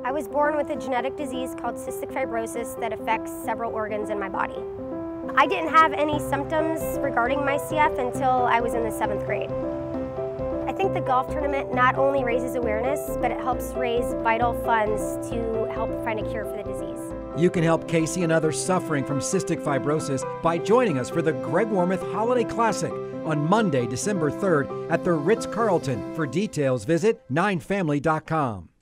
I was born with a genetic disease called cystic fibrosis that affects several organs in my body. I didn't have any symptoms regarding my CF until I was in the 7th grade. I think the golf tournament not only raises awareness, but it helps raise vital funds to help find a cure for the disease. You can help Casey and others suffering from cystic fibrosis by joining us for the Greg Warmoth Holiday Classic on Monday, December 3rd at the Ritz-Carlton. For details, visit 9family.com.